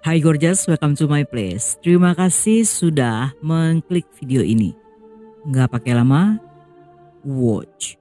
Hai Gorgeous, welcome to my place. Terima kasih sudah mengklik video ini. Nggak pakai lama, watch.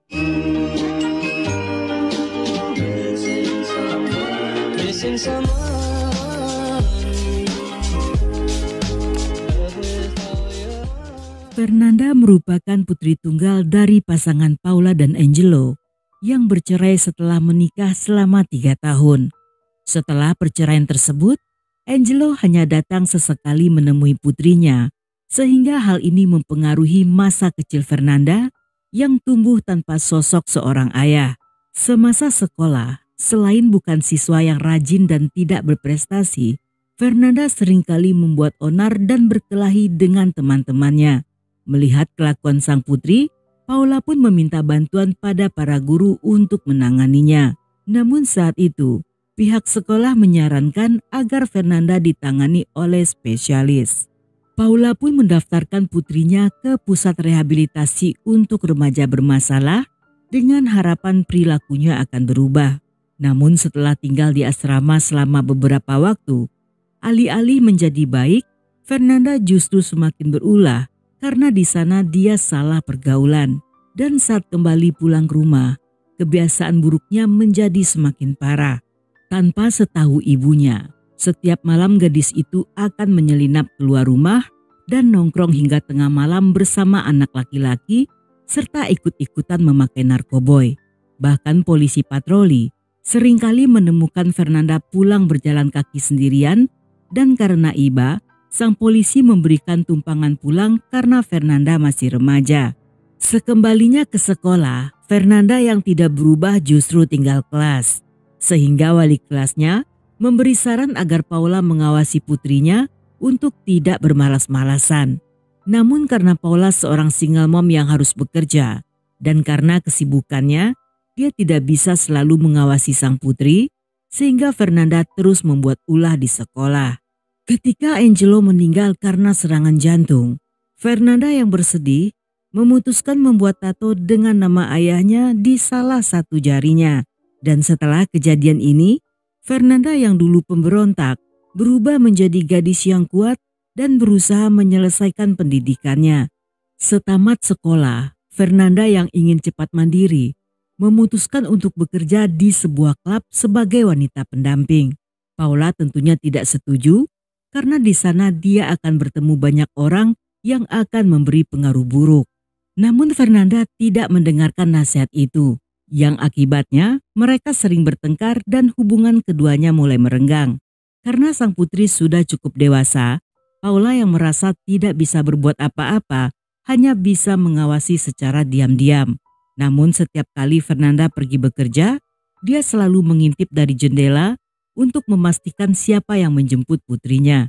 Fernanda merupakan putri tunggal dari pasangan Paula dan Angelo yang bercerai setelah menikah selama 3 tahun. Setelah perceraian tersebut, Angelo hanya datang sesekali menemui putrinya, sehingga hal ini mempengaruhi masa kecil Fernanda yang tumbuh tanpa sosok seorang ayah. Semasa sekolah, selain bukan siswa yang rajin dan tidak berprestasi, Fernanda seringkali membuat onar dan berkelahi dengan teman-temannya. Melihat kelakuan sang putri, Paula pun meminta bantuan pada para guru untuk menanganinya. Namun saat itu, pihak sekolah menyarankan agar Fernanda ditangani oleh spesialis. Paula pun mendaftarkan putrinya ke pusat rehabilitasi untuk remaja bermasalah dengan harapan perilakunya akan berubah. Namun setelah tinggal di asrama selama beberapa waktu, alih-alih menjadi baik, Fernanda justru semakin berulah karena di sana dia salah pergaulan. Dan saat kembali pulang ke rumah, kebiasaan buruknya menjadi semakin parah. Tanpa setahu ibunya, setiap malam gadis itu akan menyelinap keluar rumah dan nongkrong hingga tengah malam bersama anak laki-laki serta ikut-ikutan memakai narkoboy. Bahkan polisi patroli seringkali menemukan Fernanda pulang berjalan kaki sendirian dan karena iba, sang polisi memberikan tumpangan pulang karena Fernanda masih remaja. Sekembalinya ke sekolah, Fernanda yang tidak berubah justru tinggal kelas. Sehingga wali kelasnya memberi saran agar Paula mengawasi putrinya untuk tidak bermalas-malasan. Namun karena Paula seorang single mom yang harus bekerja dan karena kesibukannya, dia tidak bisa selalu mengawasi sang putri sehingga Fernanda terus membuat ulah di sekolah. Ketika Angelo meninggal karena serangan jantung, Fernanda yang bersedih memutuskan membuat tato dengan nama ayahnya di salah satu jarinya. Dan setelah kejadian ini, Fernanda yang dulu pemberontak berubah menjadi gadis yang kuat dan berusaha menyelesaikan pendidikannya. Setamat sekolah, Fernanda yang ingin cepat mandiri memutuskan untuk bekerja di sebuah klub sebagai wanita pendamping. Paula tentunya tidak setuju karena di sana dia akan bertemu banyak orang yang akan memberi pengaruh buruk. Namun Fernanda tidak mendengarkan nasihat itu, yang akibatnya mereka sering bertengkar dan hubungan keduanya mulai merenggang. Karena sang putri sudah cukup dewasa, Paula yang merasa tidak bisa berbuat apa-apa hanya bisa mengawasi secara diam-diam. Namun setiap kali Fernanda pergi bekerja, dia selalu mengintip dari jendela untuk memastikan siapa yang menjemput putrinya.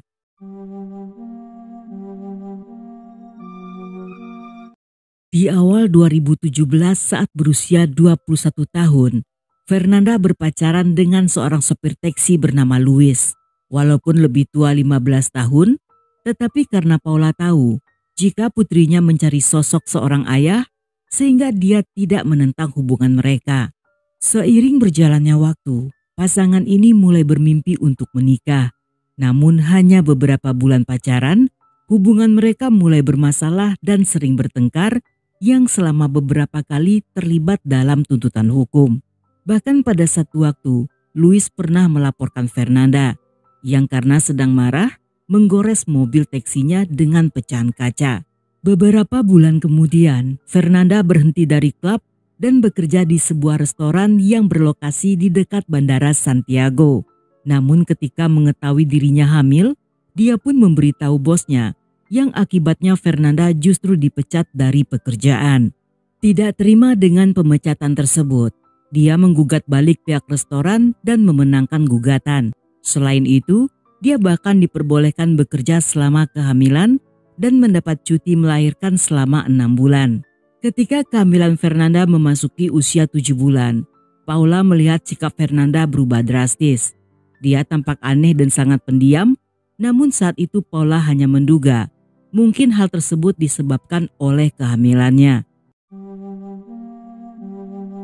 Di awal 2017 saat berusia 21 tahun, Fernanda berpacaran dengan seorang sopir taksi bernama Luis. Walaupun lebih tua 15 tahun, tetapi karena Paula tahu jika putrinya mencari sosok seorang ayah, sehingga dia tidak menentang hubungan mereka. Seiring berjalannya waktu, pasangan ini mulai bermimpi untuk menikah. Namun hanya beberapa bulan pacaran, hubungan mereka mulai bermasalah dan sering bertengkar yang selama beberapa kali terlibat dalam tuntutan hukum. Bahkan pada satu waktu, Luis pernah melaporkan Fernanda yang karena sedang marah menggores mobil taksinya dengan pecahan kaca. Beberapa bulan kemudian, Fernanda berhenti dari klub dan bekerja di sebuah restoran yang berlokasi di dekat Bandara Santiago. Namun ketika mengetahui dirinya hamil, dia pun memberitahu bosnya yang akibatnya Fernanda justru dipecat dari pekerjaan. Tidak terima dengan pemecatan tersebut, dia menggugat balik pihak restoran dan memenangkan gugatan. Selain itu, dia bahkan diperbolehkan bekerja selama kehamilan dan mendapat cuti melahirkan selama 6 bulan. Ketika kehamilan Fernanda memasuki usia 7 bulan, Paula melihat sikap Fernanda berubah drastis. Dia tampak aneh dan sangat pendiam, namun saat itu Paula hanya menduga mungkin hal tersebut disebabkan oleh kehamilannya.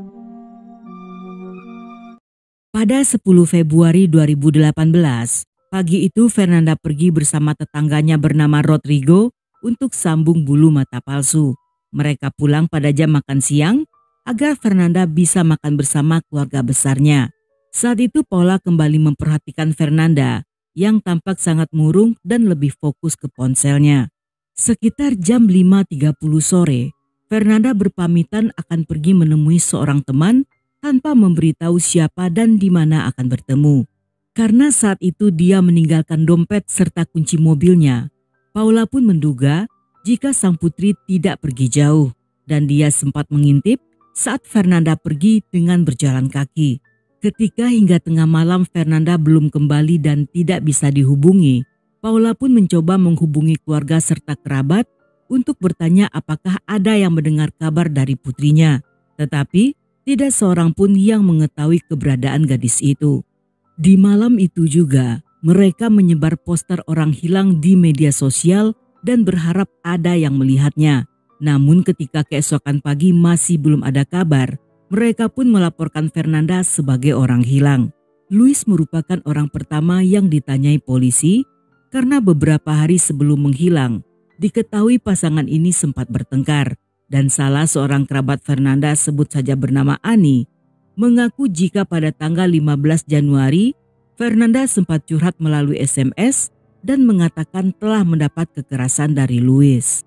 Pada 10 Februari 2018, Pagi itu Fernanda pergi bersama tetangganya bernama Rodrigo untuk sambung bulu mata palsu. Mereka pulang pada jam makan siang agar Fernanda bisa makan bersama keluarga besarnya. Saat itu Paula kembali memperhatikan Fernanda yang tampak sangat murung dan lebih fokus ke ponselnya. Sekitar jam 5.30 sore, Fernanda berpamitan akan pergi menemui seorang teman tanpa memberitahu siapa dan di mana akan bertemu. Karena saat itu dia meninggalkan dompet serta kunci mobilnya, Paula pun menduga jika sang putri tidak pergi jauh dan dia sempat mengintip saat Fernanda pergi dengan berjalan kaki. Ketika hingga tengah malam Fernanda belum kembali dan tidak bisa dihubungi, Paula pun mencoba menghubungi keluarga serta kerabat untuk bertanya apakah ada yang mendengar kabar dari putrinya. Tetapi tidak seorang pun yang mengetahui keberadaan gadis itu. Di malam itu juga, mereka menyebar poster orang hilang di media sosial dan berharap ada yang melihatnya. Namun ketika keesokan pagi masih belum ada kabar, mereka pun melaporkan Fernanda sebagai orang hilang. Luis merupakan orang pertama yang ditanyai polisi karena beberapa hari sebelum menghilang, diketahui pasangan ini sempat bertengkar dan salah seorang kerabat Fernanda sebut saja bernama Ani, mengaku jika pada tanggal 15 Januari, Fernanda sempat curhat melalui SMS dan mengatakan telah mendapat kekerasan dari Luis.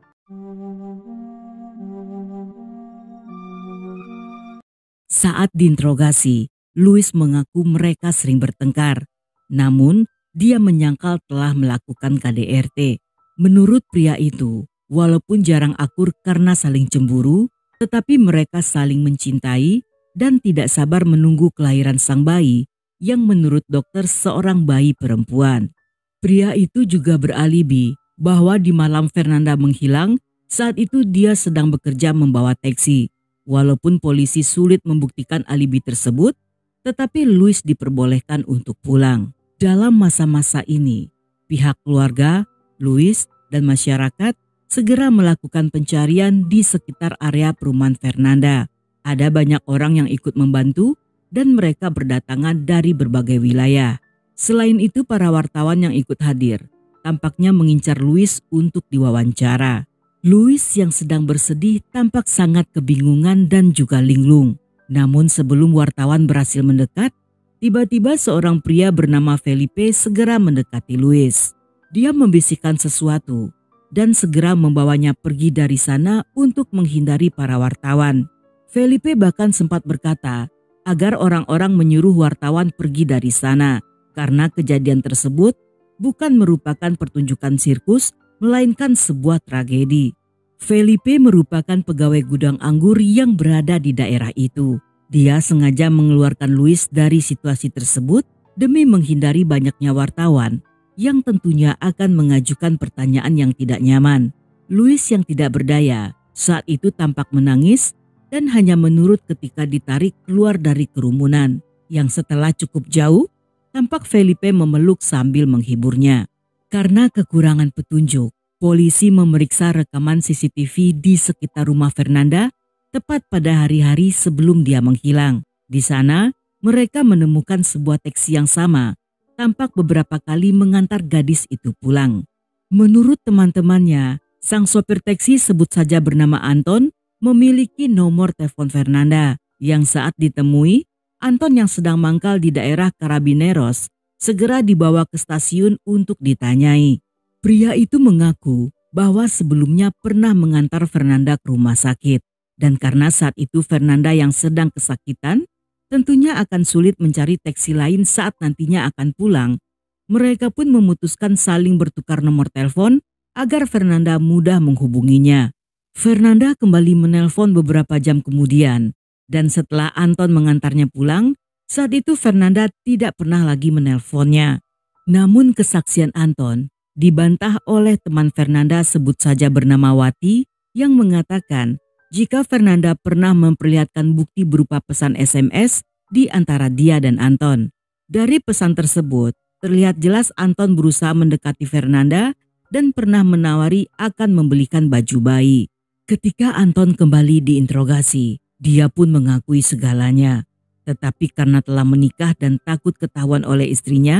Saat diinterogasi, Luis mengaku mereka sering bertengkar. Namun, dia menyangkal telah melakukan KDRT. Menurut pria itu, walaupun jarang akur karena saling cemburu, tetapi mereka saling mencintai dan tidak sabar menunggu kelahiran sang bayi yang menurut dokter seorang bayi perempuan. Pria itu juga beralibi bahwa di malam Fernanda menghilang, saat itu dia sedang bekerja membawa taksi. Walaupun polisi sulit membuktikan alibi tersebut, tetapi Luis diperbolehkan untuk pulang. Dalam masa-masa ini, pihak keluarga, Luis, dan masyarakat segera melakukan pencarian di sekitar area perumahan Fernanda. Ada banyak orang yang ikut membantu dan mereka berdatangan dari berbagai wilayah. Selain itu, para wartawan yang ikut hadir tampaknya mengincar Luis untuk diwawancara. Luis yang sedang bersedih tampak sangat kebingungan dan juga linglung. Namun sebelum wartawan berhasil mendekat, tiba-tiba seorang pria bernama Felipe segera mendekati Luis. Dia membisikkan sesuatu dan segera membawanya pergi dari sana untuk menghindari para wartawan. Felipe bahkan sempat berkata agar orang-orang menyuruh wartawan pergi dari sana karena kejadian tersebut bukan merupakan pertunjukan sirkus, melainkan sebuah tragedi. Felipe merupakan pegawai gudang anggur yang berada di daerah itu. Dia sengaja mengeluarkan Luis dari situasi tersebut demi menghindari banyaknya wartawan yang tentunya akan mengajukan pertanyaan yang tidak nyaman. Luis yang tidak berdaya saat itu tampak menangis dan hanya menurut ketika ditarik keluar dari kerumunan. Yang setelah cukup jauh, tampak Felipe memeluk sambil menghiburnya. Karena kekurangan petunjuk, polisi memeriksa rekaman CCTV di sekitar rumah Fernanda tepat pada hari-hari sebelum dia menghilang. Di sana, mereka menemukan sebuah taksi yang sama, tampak beberapa kali mengantar gadis itu pulang. Menurut teman-temannya, sang sopir taksi sebut saja bernama Anton memiliki nomor telepon Fernanda yang saat ditemui, Anton yang sedang mangkal di daerah Carabineros segera dibawa ke stasiun untuk ditanyai. Pria itu mengaku bahwa sebelumnya pernah mengantar Fernanda ke rumah sakit dan karena saat itu Fernanda yang sedang kesakitan, tentunya akan sulit mencari taksi lain saat nantinya akan pulang. Mereka pun memutuskan saling bertukar nomor telepon agar Fernanda mudah menghubunginya. Fernanda kembali menelpon beberapa jam kemudian dan setelah Anton mengantarnya pulang, saat itu Fernanda tidak pernah lagi menelponnya. Namun kesaksian Anton dibantah oleh teman Fernanda sebut saja bernama Wati yang mengatakan jika Fernanda pernah memperlihatkan bukti berupa pesan SMS di antara dia dan Anton. Dari pesan tersebut, terlihat jelas Anton berusaha mendekati Fernanda dan pernah menawari akan membelikan baju bayi. Ketika Anton kembali diinterogasi, dia pun mengakui segalanya. Tetapi karena telah menikah dan takut ketahuan oleh istrinya,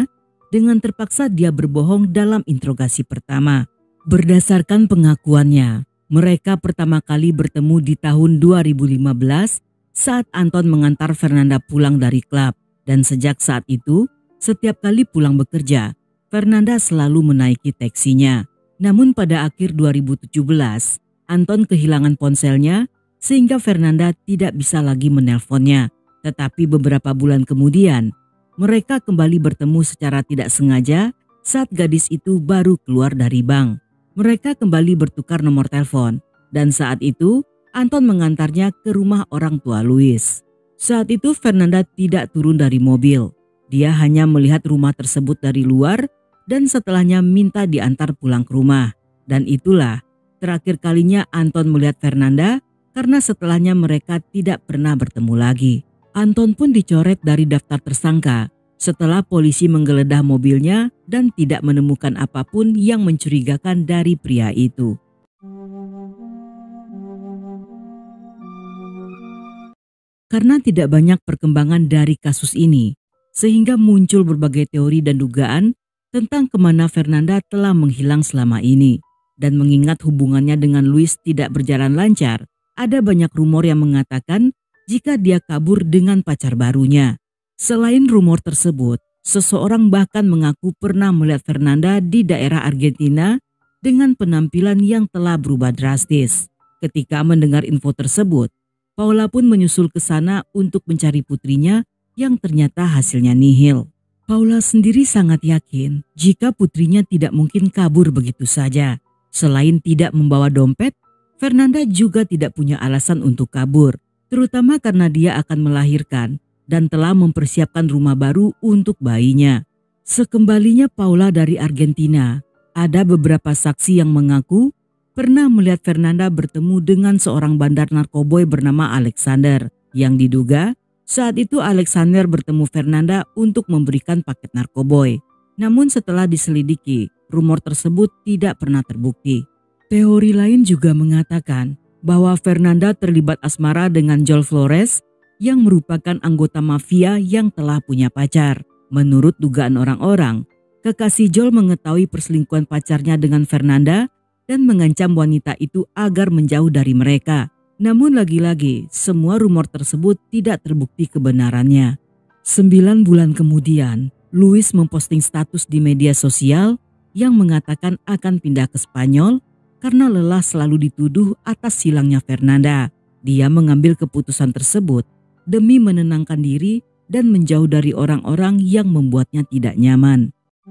Dengan terpaksa dia berbohong dalam interogasi pertama. Berdasarkan pengakuannya, mereka pertama kali bertemu di tahun 2015 saat Anton mengantar Fernanda pulang dari klub. Dan sejak saat itu, setiap kali pulang bekerja, Fernanda selalu menaiki taksinya. Namun pada akhir 2017, Anton kehilangan ponselnya sehingga Fernanda tidak bisa lagi menelponnya. Tetapi beberapa bulan kemudian, mereka kembali bertemu secara tidak sengaja saat gadis itu baru keluar dari bank. Mereka kembali bertukar nomor telepon dan saat itu Anton mengantarnya ke rumah orang tua Louis. Saat itu Fernanda tidak turun dari mobil. Dia hanya melihat rumah tersebut dari luar dan setelahnya minta diantar pulang ke rumah. Dan itulah terakhir kalinya Anton melihat Fernanda karena setelahnya mereka tidak pernah bertemu lagi. Anton pun dicoret dari daftar tersangka setelah polisi menggeledah mobilnya dan tidak menemukan apapun yang mencurigakan dari pria itu. Karena tidak banyak perkembangan dari kasus ini, sehingga muncul berbagai teori dan dugaan tentang kemana Fernanda telah menghilang selama ini. Dan mengingat hubungannya dengan Louis tidak berjalan lancar, ada banyak rumor yang mengatakan jika dia kabur dengan pacar barunya. Selain rumor tersebut, seseorang bahkan mengaku pernah melihat Fernanda di daerah Argentina dengan penampilan yang telah berubah drastis. Ketika mendengar info tersebut, Paula pun menyusul ke sana untuk mencari putrinya yang ternyata hasilnya nihil. Paula sendiri sangat yakin jika putrinya tidak mungkin kabur begitu saja. Selain tidak membawa dompet, Fernanda juga tidak punya alasan untuk kabur, terutama karena dia akan melahirkan dan telah mempersiapkan rumah baru untuk bayinya. Sekembalinya Paula dari Argentina, ada beberapa saksi yang mengaku pernah melihat Fernanda bertemu dengan seorang bandar narkoboy bernama Alexander, yang diduga saat itu Alexander bertemu Fernanda untuk memberikan paket narkoboy. Namun setelah diselidiki, rumor tersebut tidak pernah terbukti. Teori lain juga mengatakan bahwa Fernanda terlibat asmara dengan Joel Flores yang merupakan anggota mafia yang telah punya pacar. Menurut dugaan orang-orang, kekasih Joel mengetahui perselingkuhan pacarnya dengan Fernanda dan mengancam wanita itu agar menjauh dari mereka. Namun lagi-lagi, semua rumor tersebut tidak terbukti kebenarannya. 9 bulan kemudian, Louis memposting status di media sosial yang mengatakan akan pindah ke Spanyol karena lelah selalu dituduh atas hilangnya Fernanda. Dia mengambil keputusan tersebut demi menenangkan diri dan menjauh dari orang-orang yang membuatnya tidak nyaman.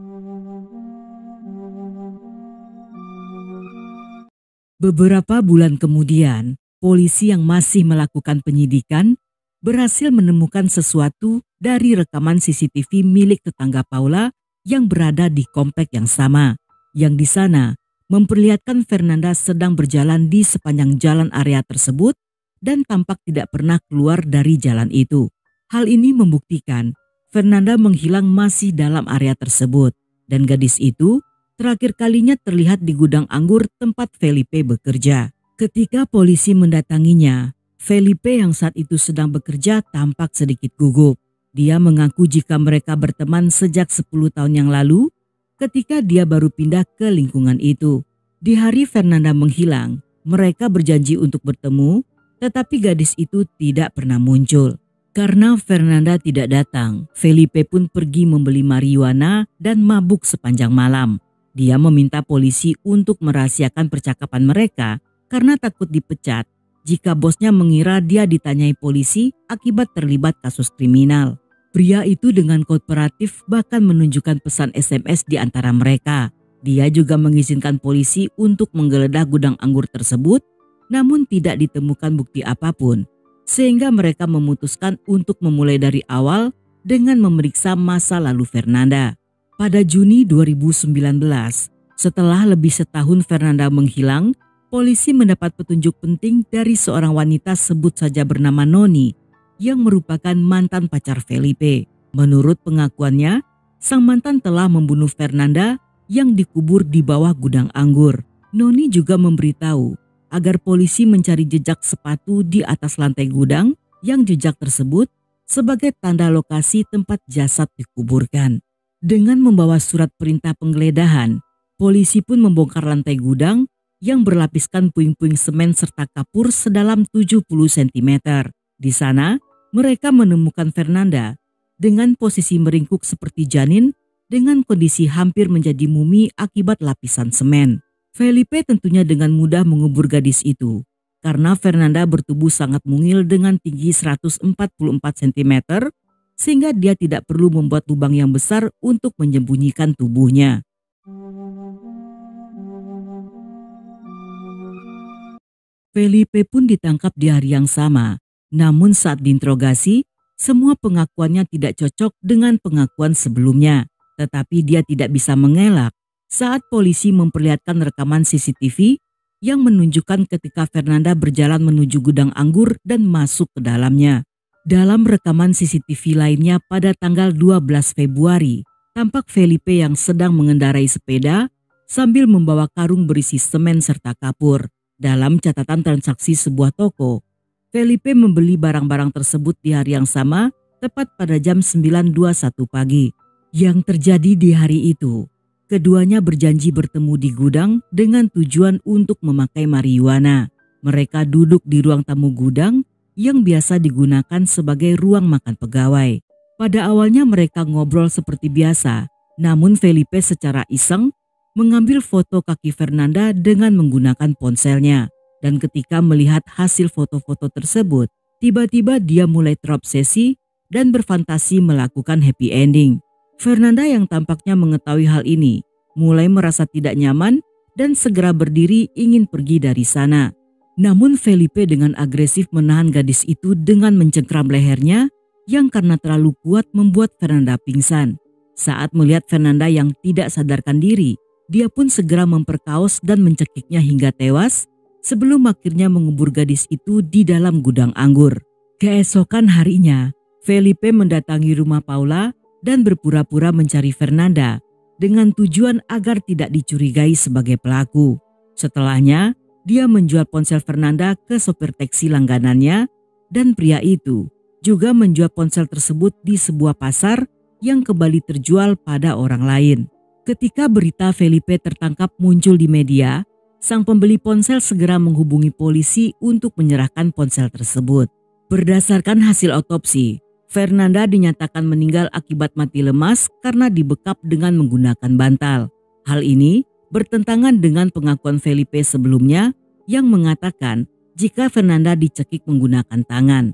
Beberapa bulan kemudian, polisi yang masih melakukan penyidikan berhasil menemukan sesuatu dari rekaman CCTV milik tetangga Paula yang berada di komplek yang sama, yang di sana memperlihatkan Fernanda sedang berjalan di sepanjang jalan area tersebut dan tampak tidak pernah keluar dari jalan itu. Hal ini membuktikan Fernanda menghilang masih dalam area tersebut dan gadis itu terakhir kalinya terlihat di gudang anggur tempat Felipe bekerja. Ketika polisi mendatanginya, Felipe yang saat itu sedang bekerja tampak sedikit gugup. Dia mengaku jika mereka berteman sejak 10 tahun yang lalu ketika dia baru pindah ke lingkungan itu. Di hari Fernanda menghilang, mereka berjanji untuk bertemu, tetapi gadis itu tidak pernah muncul. Karena Fernanda tidak datang, Felipe pun pergi membeli marijuana dan mabuk sepanjang malam. Dia meminta polisi untuk merahasiakan percakapan mereka karena takut dipecat jika bosnya mengira dia ditanyai polisi akibat terlibat kasus kriminal. Pria itu dengan kooperatif bahkan menunjukkan pesan SMS di antara mereka. Dia juga mengizinkan polisi untuk menggeledah gudang anggur tersebut, namun tidak ditemukan bukti apapun. Sehingga mereka memutuskan untuk memulai dari awal dengan memeriksa masa lalu Fernanda. Pada Juni 2019, setelah lebih setahun Fernanda menghilang, polisi mendapat petunjuk penting dari seorang wanita sebut saja bernama Noni yang merupakan mantan pacar Felipe. Menurut pengakuannya, sang mantan telah membunuh Fernanda yang dikubur di bawah gudang anggur. Noni juga memberitahu agar polisi mencari jejak sepatu di atas lantai gudang yang jejak tersebut sebagai tanda lokasi tempat jasad dikuburkan. Dengan membawa surat perintah penggeledahan, polisi pun membongkar lantai gudang yang berlapiskan puing-puing semen serta kapur sedalam 70 cm. Di sana, mereka menemukan Fernanda dengan posisi meringkuk seperti janin dengan kondisi hampir menjadi mumi akibat lapisan semen. Felipe tentunya dengan mudah mengubur gadis itu karena Fernanda bertubuh sangat mungil dengan tinggi 144 cm sehingga dia tidak perlu membuat lubang yang besar untuk menyembunyikan tubuhnya. Felipe pun ditangkap di hari yang sama, namun saat diinterogasi, semua pengakuannya tidak cocok dengan pengakuan sebelumnya. Tetapi dia tidak bisa mengelak saat polisi memperlihatkan rekaman CCTV yang menunjukkan ketika Fernanda berjalan menuju gudang anggur dan masuk ke dalamnya. Dalam rekaman CCTV lainnya pada tanggal 12 Februari, tampak Felipe yang sedang mengendarai sepeda sambil membawa karung berisi semen serta kapur. Dalam catatan transaksi sebuah toko, Felipe membeli barang-barang tersebut di hari yang sama, tepat pada jam 9.21 pagi. Yang terjadi di hari itu, keduanya berjanji bertemu di gudang dengan tujuan untuk memakai marijuana. Mereka duduk di ruang tamu gudang yang biasa digunakan sebagai ruang makan pegawai. Pada awalnya mereka ngobrol seperti biasa, namun Felipe secara iseng mengambil foto kaki Fernanda dengan menggunakan ponselnya. Dan ketika melihat hasil foto-foto tersebut, tiba-tiba dia mulai terobsesi dan berfantasi melakukan happy ending. Fernanda yang tampaknya mengetahui hal ini, mulai merasa tidak nyaman dan segera berdiri ingin pergi dari sana. Namun Felipe dengan agresif menahan gadis itu dengan mencengkram lehernya yang karena terlalu kuat membuat Fernanda pingsan. Saat melihat Fernanda yang tidak sadarkan diri, dia pun segera memperkaos dan mencekiknya hingga tewas sebelum akhirnya mengubur gadis itu di dalam gudang anggur. Keesokan harinya, Felipe mendatangi rumah Paula dan berpura-pura mencari Fernanda dengan tujuan agar tidak dicurigai sebagai pelaku. Setelahnya, dia menjual ponsel Fernanda ke sopir taksi langganannya dan pria itu juga menjual ponsel tersebut di sebuah pasar yang kembali terjual pada orang lain. Ketika berita Felipe tertangkap muncul di media, sang pembeli ponsel segera menghubungi polisi untuk menyerahkan ponsel tersebut. Berdasarkan hasil otopsi, Fernanda dinyatakan meninggal akibat mati lemas karena dibekap dengan menggunakan bantal. Hal ini bertentangan dengan pengakuan Felipe sebelumnya yang mengatakan jika Fernanda dicekik menggunakan tangan.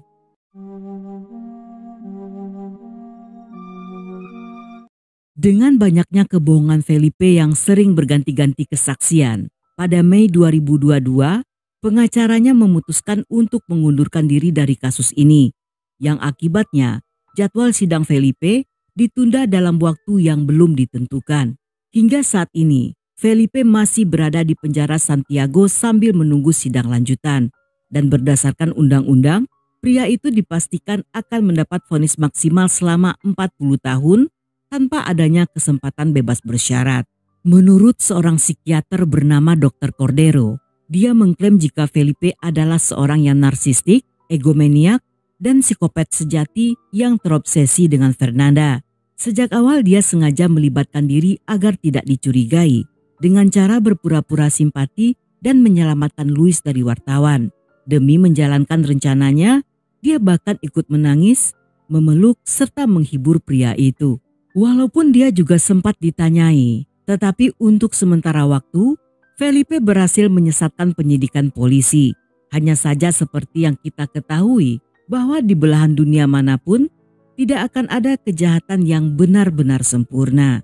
Dengan banyaknya kebohongan Felipe yang sering berganti-ganti kesaksian, pada Mei 2022, pengacaranya memutuskan untuk mengundurkan diri dari kasus ini, yang akibatnya jadwal sidang Felipe ditunda dalam waktu yang belum ditentukan. Hingga saat ini, Felipe masih berada di penjara Santiago sambil menunggu sidang lanjutan. Dan berdasarkan undang-undang, pria itu dipastikan akan mendapat vonis maksimal selama 40 tahun tanpa adanya kesempatan bebas bersyarat. Menurut seorang psikiater bernama Dr. Cordero, dia mengklaim jika Felipe adalah seorang yang narsistik, egomaniak, dan psikopat sejati yang terobsesi dengan Fernanda. Sejak awal dia sengaja melibatkan diri agar tidak dicurigai dengan cara berpura-pura simpati dan menyelamatkan Luis dari wartawan. Demi menjalankan rencananya, dia bahkan ikut menangis, memeluk, serta menghibur pria itu. Walaupun dia juga sempat ditanyai, tetapi untuk sementara waktu, Felipe berhasil menyesatkan penyidikan polisi. Hanya saja seperti yang kita ketahui, bahwa di belahan dunia manapun, tidak akan ada kejahatan yang benar-benar sempurna.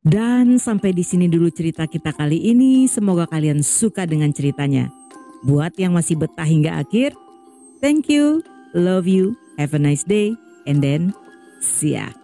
Dan sampai di sini dulu cerita kita kali ini. Semoga kalian suka dengan ceritanya. Buat yang masih betah hingga akhir, thank you, love you, have a nice day, and then see ya.